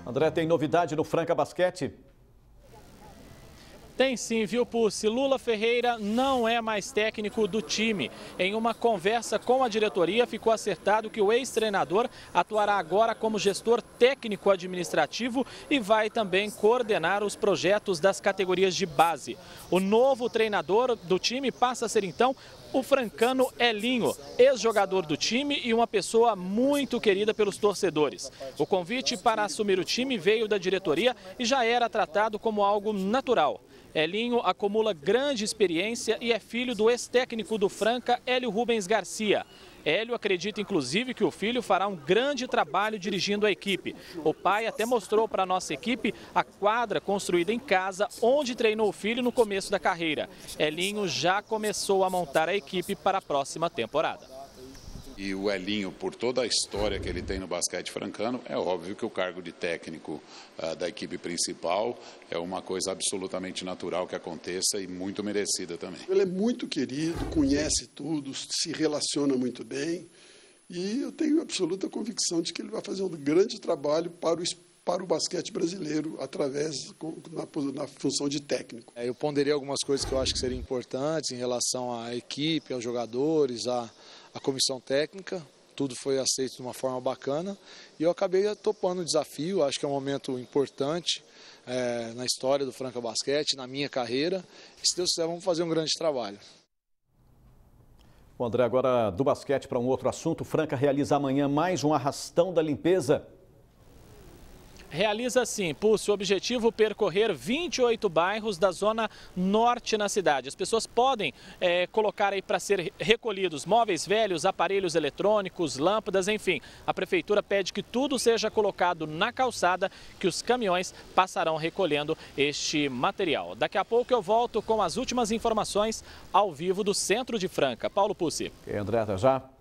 André, tem novidade no Franca Basquete? Tem sim, viu, Pussi? Lula Ferreira não é mais técnico do time. Em uma conversa com a diretoria, ficou acertado que o ex-treinador atuará agora como gestor técnico-administrativo e vai também coordenar os projetos das categorias de base. O novo treinador do time passa a ser, então, o francano Elinho, ex-jogador do time e uma pessoa muito querida pelos torcedores. O convite para assumir o time veio da diretoria e já era tratado como algo natural. Elinho acumula grande experiência e é filho do ex-técnico do Franca, Hélio Rubens Garcia. Hélio acredita, inclusive, que o filho fará um grande trabalho dirigindo a equipe. O pai até mostrou para a nossa equipe a quadra construída em casa, onde treinou o filho no começo da carreira. Elinho já começou a montar a equipe para a próxima temporada. E o Elinho, por toda a história que ele tem no basquete francano, é óbvio que o cargo de técnico da equipe principal é uma coisa absolutamente natural que aconteça e muito merecida também. Ele é muito querido, conhece tudo, se relaciona muito bem e eu tenho absoluta convicção de que ele vai fazer um grande trabalho para o basquete brasileiro na função de técnico. Eu ponderei algumas coisas que eu acho que seriam importantes em relação à equipe, aos jogadores, à comissão técnica. Tudo foi aceito de uma forma bacana e eu acabei topando o desafio. Acho que é um momento importante na história do Franca Basquete, na minha carreira. E se Deus quiser, vamos fazer um grande trabalho. Bom, André, agora do basquete para um outro assunto. Franca realiza amanhã mais um arrastão da limpeza. Realiza sim, Pussi, o objetivo percorrer 28 bairros da zona norte na cidade. As pessoas podem colocar aí para ser recolhidos móveis velhos, aparelhos eletrônicos, lâmpadas, enfim. A prefeitura pede que tudo seja colocado na calçada, que os caminhões passarão recolhendo este material. Daqui a pouco eu volto com as últimas informações ao vivo do centro de Franca. Paulo Pussi. André, até já.